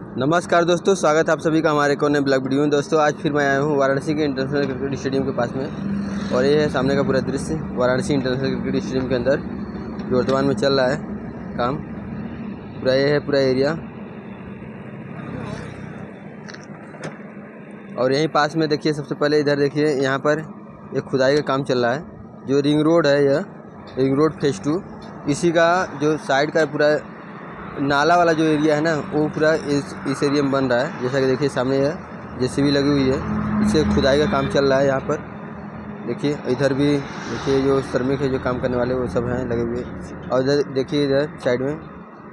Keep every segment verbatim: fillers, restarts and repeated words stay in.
नमस्कार दोस्तों, स्वागत है आप सभी का हमारे कोने ब्लॉग वीडियो में। दोस्तों आज फिर मैं आया हूँ वाराणसी के इंटरनेशनल क्रिकेट स्टेडियम के पास में, और ये है सामने का पूरा दृश्य वाराणसी इंटरनेशनल क्रिकेट स्टेडियम के अंदर जो वर्तमान में चल रहा है काम। पूरा ये है पूरा एरिया, और यहीं पास में देखिए, सबसे पहले इधर देखिए, यहाँ पर एक खुदाई का काम चल रहा है। जो रिंग रोड है, यह रिंग रोड फेज टू, इसी का जो साइड का पूरा नाला वाला जो एरिया है ना, वो पूरा इस इस एरिया में बन रहा है। जैसा कि देखिए सामने है जेसीबी लगी हुई है, इससे खुदाई का काम चल रहा है। यहाँ पर देखिए, इधर भी देखिए जो श्रमिक है, जो काम करने वाले, वो सब हैं लगे हुए। और इधर देखिए, इधर साइड में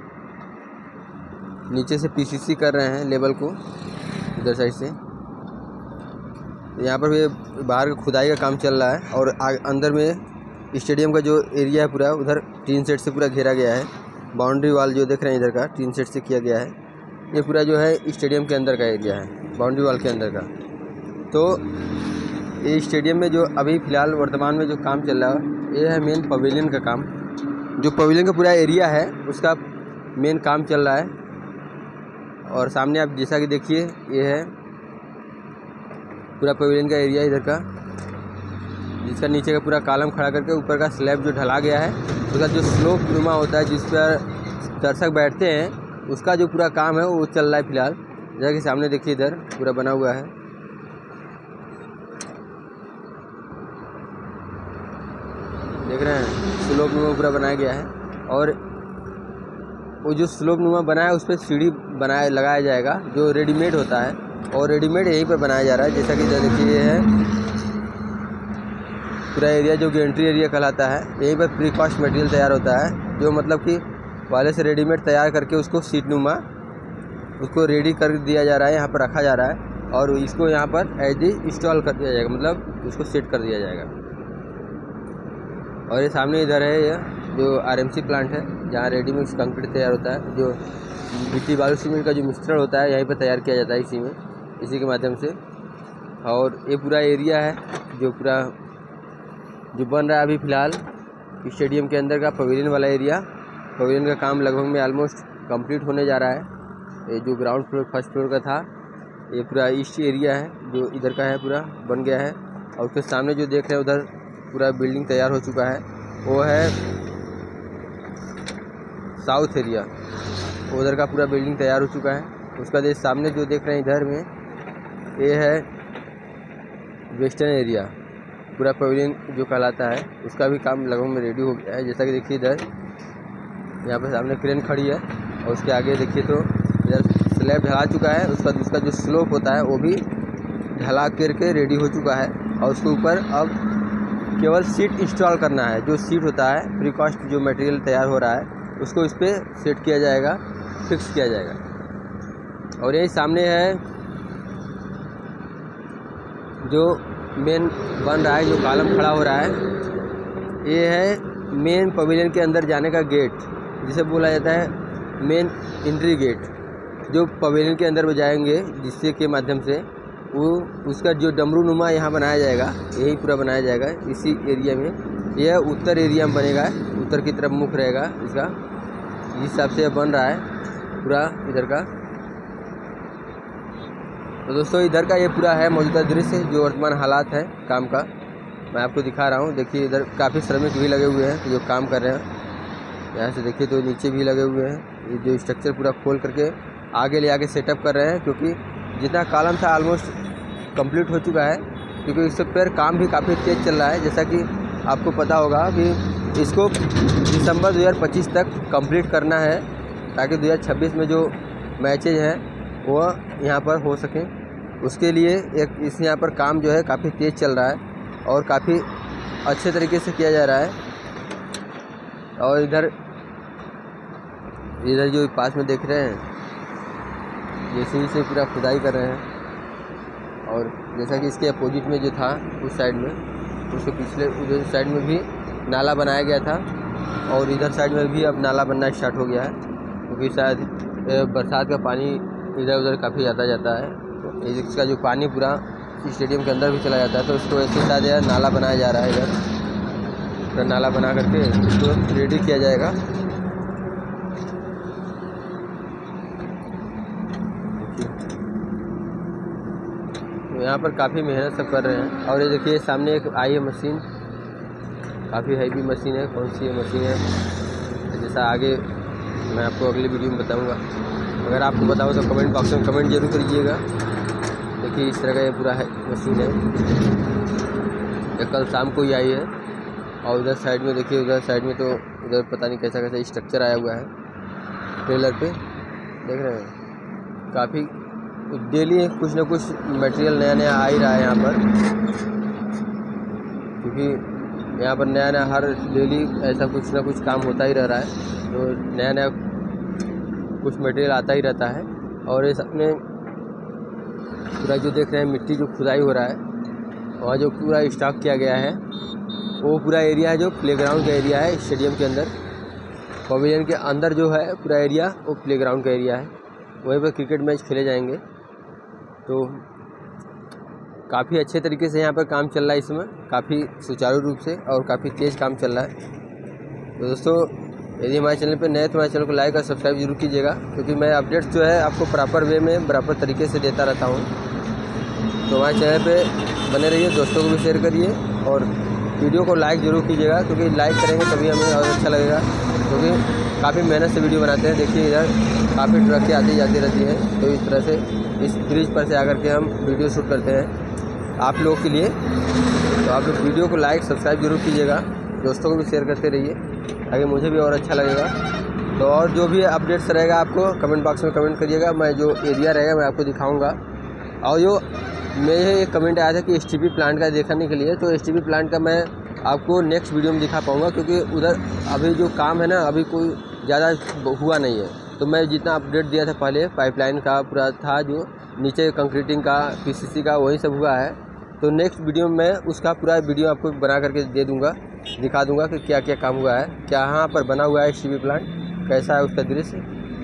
नीचे से पीसीसी कर रहे हैं लेवल को, इधर साइड से। यहाँ पर भी बाहर का खुदाई का काम चल रहा है, और अंदर में स्टेडियम का जो एरिया है पूरा, उधर टीन सेट से पूरा घेरा गया है। बाउंड्री वाल जो देख रहे हैं इधर का टीन सेट से किया गया है। ये पूरा जो है स्टेडियम के अंदर का एरिया है, बाउंड्री वाल के अंदर का। तो ये स्टेडियम में जो अभी फ़िलहाल वर्तमान में जो काम चल रहा है, ये है मेन पवेलियन का काम। जो पवेलियन का पूरा एरिया है, उसका मेन काम चल रहा है। और सामने आप जैसा कि देखिए, ये है पूरा पवेलियन का एरिया इधर का, जिसका नीचे का पूरा कॉलम खड़ा करके ऊपर का स्लैब जो ढला गया है, उसका जो स्लोप नुमा होता है, जिस पर दर्शक बैठते हैं, उसका जो पूरा काम है वो चल रहा है फिलहाल। जैसा कि सामने देखिए, इधर पूरा बना हुआ है। देख रहे हैं, स्लोप नुमा पूरा बनाया गया है। और वो जो स्लोप नुमा बना है, उस पर सीढ़ी बनाया लगाया जाएगा, जो रेडीमेड होता है, और रेडीमेड यहीं पर बनाया जा रहा है। जैसा कि इधर देखिए, ये है पूरा एरिया जो गेंट्री एरिया कहलाता है। यहीं पर प्री कॉस्ट मटेरियल तैयार होता है, जो मतलब कि पहले से रेडीमेड तैयार करके उसको सीट नुमा उसको रेडी कर दिया जा रहा है, यहाँ पर रखा जा रहा है, और इसको यहाँ पर एज डी इंस्टॉल कर दिया जाएगा, मतलब उसको सेट कर दिया जाएगा। और ये सामने इधर है, यह जो आरएमसी प्लांट है, जहाँ रेडी मिक्स कंक्रीट तैयार होता है। जो मिट्टी बालू सीमेंट का जो मिश्रण होता है, यहीं पर तैयार किया जाता है, इसी में इसी के माध्यम से। और ये पूरा एरिया है जो पूरा जो बन रहा है अभी फ़िलहाल स्टेडियम के अंदर का पवेलियन वाला एरिया। पवेलियन का काम लगभग में ऑलमोस्ट कंप्लीट होने जा रहा है। ये जो ग्राउंड फ्लोर फर्स्ट फ्लोर का था, ये पूरा ईस्ट एरिया है जो इधर का है, पूरा बन गया है। और उसके सामने जो देख रहे हैं, उधर पूरा बिल्डिंग तैयार हो चुका है, वो है साउथ एरिया, उधर का पूरा बिल्डिंग तैयार हो चुका है। उसका देख सामने जो देख रहे हैं इधर में, ये है वेस्टर्न एरिया, पूरा पवेलियन जो कहलाता है, उसका भी काम लगभग में रेडी हो गया है। जैसा कि देखिए, इधर यहाँ पे सामने क्रेन खड़ी है, और उसके आगे देखिए तो इधर स्लैब ढला चुका है। उसका उसका जो स्लोप होता है, वो भी ढला करके रेडी हो चुका है। और उसके ऊपर अब केवल सीट इंस्टॉल करना है। जो सीट होता है, प्री कॉस्ट जो मटेरियल तैयार हो रहा है, उसको इस पर सेट किया जाएगा, फिक्स किया जाएगा। और यही सामने है जो मेन बन रहा है, जो कॉलम खड़ा हो रहा है, ये है मेन पवेलियन के अंदर जाने का गेट, जिसे बोला जाता है मेन एंट्री गेट। जो पवेलियन के अंदर में जाएंगे, जिससे के माध्यम से वो उसका जो डमरू नुमा यहाँ बनाया जाएगा, यही पूरा बनाया जाएगा इसी एरिया में। यह उत्तर एरिया में बनेगा, उत्तर की तरफ मुख रहेगा इसका, जिस हिसाब से यह बन रहा है पूरा इधर का। तो दोस्तों, इधर का ये पूरा है मौजूदा दृश्य, जो वर्तमान हालात है काम का, मैं आपको दिखा रहा हूँ। देखिए, इधर काफ़ी श्रमिक भी लगे हुए हैं जो काम कर रहे हैं। यहाँ से देखिए तो नीचे भी लगे हुए हैं। ये जो स्ट्रक्चर पूरा खोल करके आगे ले आके सेटअप कर रहे हैं, क्योंकि जितना कॉलम था ऑलमोस्ट कंप्लीट हो चुका है। क्योंकि इससे पर काम भी काफ़ी तेज़ चल रहा है। जैसा कि आपको पता होगा कि इसको दिसंबर दो हज़ार पच्चीस तक कंप्लीट करना है, ताकि दो हज़ार छब्बीस में जो मैचेज हैं वो यहाँ पर हो सकें। उसके लिए एक इस यहाँ पर काम जो है काफ़ी तेज़ चल रहा है, और काफ़ी अच्छे तरीके से किया जा रहा है। और इधर इधर जो पास में देख रहे हैं, जेसीबी से पूरा खुदाई कर रहे हैं। और जैसा कि इसके अपोजिट में जो था, उस साइड में, उसके पिछले उधर साइड में भी नाला बनाया गया था, और इधर साइड में भी अब नाला बनना स्टार्ट हो गया है, क्योंकि शायद बरसात का पानी इधर उधर काफ़ी ज़्यादा जाता है। तो इसका जो पानी पूरा स्टेडियम के अंदर भी चला जाता है, तो इसको ऐसे शायद यार नाला बनाया जा रहा है। इधर पूरा नाला बना करके इसको रेडी किया जाएगा। यहाँ पर काफ़ी मेहनत सब कर रहे हैं। और ये देखिए सामने एक आई है मशीन, काफ़ी हैवी मशीन है। कौन सी मशीन है जैसा आगे मैं आपको अगली वीडियो में बताऊंगा। अगर आपको बताओ तो कमेंट बॉक्स में कमेंट जरूर करिएगा। देखिए इस तरह का ये पूरा है मशीन है। ये कल शाम को ही आई है। और उधर साइड में देखिए, उधर साइड में तो उधर पता नहीं कैसा कैसा स्ट्रक्चर आया हुआ है ट्रेलर पे, देख रहे हैं। काफ़ी डेली कुछ ना कुछ मटेरियल नया नया आ ही रहा है यहाँ पर, क्योंकि यहाँ पर नया नया हर डेली ऐसा कुछ ना कुछ काम होता ही रह रहा है। तो नया नया कुछ मटेरियल आता ही रहता है। और ये सब में पूरा जो देख रहे हैं मिट्टी जो खुदाई हो रहा है और जो पूरा स्टॉक किया गया है वो पूरा एरिया है जो प्लेग्राउंड का एरिया है। स्टेडियम के अंदर पवेलियन के अंदर जो है पूरा एरिया वो प्लेग्राउंड का एरिया है। वहीं पर क्रिकेट मैच खेले जाएंगे। तो काफ़ी अच्छे तरीके से यहाँ पर काम चल रहा है, इसमें काफ़ी सुचारू रूप से और काफ़ी तेज़ काम चल रहा है। तो दोस्तों यदि हमारे चैनल पर नए तो हमारे चैनल को लाइक और सब्सक्राइब जरूर कीजिएगा, क्योंकि मैं अपडेट्स जो है आपको प्रॉपर वे में बराबर तरीके से देता रहता हूँ। तो हमारे चैनल पे बने रहिए, दोस्तों को भी शेयर करिए और वीडियो को लाइक ज़रूर कीजिएगा, क्योंकि लाइक करेंगे तभी हमें और अच्छा लगेगा। क्योंकि काफ़ी मेहनत से वीडियो बनाते हैं। देखिए इधर काफ़ी ट्रकें आती जाती रहती हैं। तो इस तरह से इस ब्रिज पर से आकर के हम वीडियो शूट करते हैं आप लोगों के लिए। तो आप लोग वीडियो को लाइक सब्सक्राइब जरूर कीजिएगा, दोस्तों को भी शेयर करते रहिए ताकि मुझे भी और अच्छा लगेगा। तो और जो भी अपडेट्स रहेगा आपको कमेंट बॉक्स में कमेंट करिएगा। मैं जो एरिया रहेगा मैं आपको दिखाऊंगा। और जो मेरे एक कमेंट आया था कि एस टी पी प्लांट का दिखाने के लिए, तो एस टी पी प्लांट का मैं आपको नेक्स्ट वीडियो में दिखा पाऊँगा, क्योंकि उधर अभी जो काम है ना अभी कोई ज़्यादा हुआ नहीं है। तो मैं जितना अपडेट दिया था पहले पाइपलाइन का पूरा था, जो नीचे कंक्रीटिंग का पी सी सी का वही सब हुआ है। तो नेक्स्ट वीडियो में मैं उसका पूरा वीडियो आपको बना करके दे दूंगा, दिखा दूंगा कि क्या क्या काम हुआ है, क्या यहाँ पर बना हुआ है एस टी पी प्लांट, कैसा है उसका दृश्य।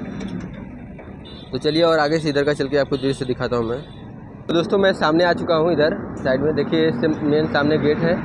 तो चलिए और आगे से इधर का चल के आपको दृश्य दिखाता हूँ मैं। तो दोस्तों मैं सामने आ चुका हूँ इधर साइड में। देखिए इससे मेन सामने गेट है,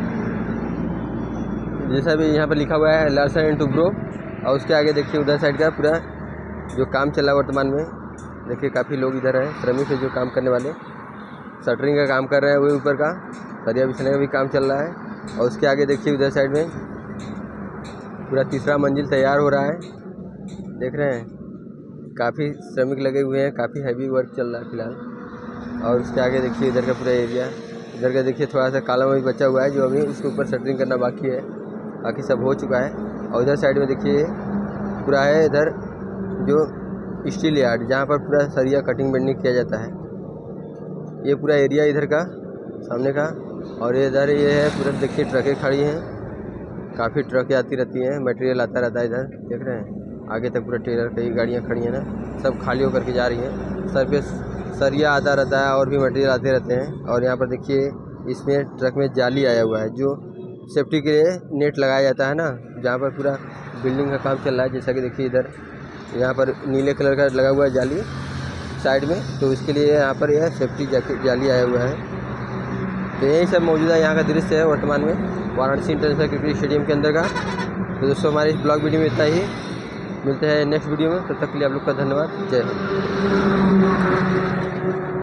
जैसा भी यहाँ पर लिखा हुआ है लार्सन एंड टुब्रो। और उसके आगे देखिए उधर साइड का पूरा जो काम चल रहा है वर्तमान में। देखिए काफ़ी लोग इधर हैं, श्रमिक है जो काम करने वाले, शटरिंग का काम कर रहे हैं। वही ऊपर का सरिया बिछाने का भी काम चल रहा है। और उसके आगे देखिए उधर साइड में पूरा तीसरा मंजिल तैयार हो रहा है, देख रहे हैं। काफ़ी श्रमिक लगे हुए हैं, काफ़ी हैवी वर्क चल रहा है फिलहाल। और उसके आगे देखिए इधर का पूरा एरिया, इधर का देखिए थोड़ा सा काला भी बचा हुआ है जो अभी उसके ऊपर शटरिंग करना बाकी है, बाकी सब हो चुका है। और इधर साइड में देखिए पूरा है इधर जो स्टील यार्ड, जहाँ पर पूरा सरिया कटिंग बेंडिंग किया जाता है। ये पूरा एरिया इधर का सामने का। और ये इधर ये है पूरा देखिए ट्रकें खड़ी हैं, काफ़ी ट्रकें आती रहती हैं, मटेरियल आता रहता है इधर, देख रहे हैं। आगे तक पूरा ट्रेलर कई गाड़ियाँ खड़ी हैं ना, सब खाली होकर के जा रही हैं। सर पे सरिया आता रहता है और भी मटेरियल आते रहते हैं। और यहाँ पर देखिए इसमें ट्रक में जाली आया हुआ है, जो सेफ्टी के लिए नेट लगाया जाता है ना, जहाँ पर पूरा बिल्डिंग का काम चल रहा है। जैसा कि देखिए इधर यहाँ पर नीले कलर का लगा हुआ है जाली साइड में, तो इसके लिए यहाँ पर यह सेफ्टी जाली आया हुआ है। तो यही सब मौजूदा यहाँ का दृश्य है वर्तमान में वाराणसी इंटरनेशनल क्रिकेट स्टेडियम के अंदर का। तो दोस्तों हमारे इस ब्लॉग वीडियो में इतना ही, मिलते हैं नेक्स्ट वीडियो में। तब तक के लिए आप लोग का धन्यवाद। जय हिंद।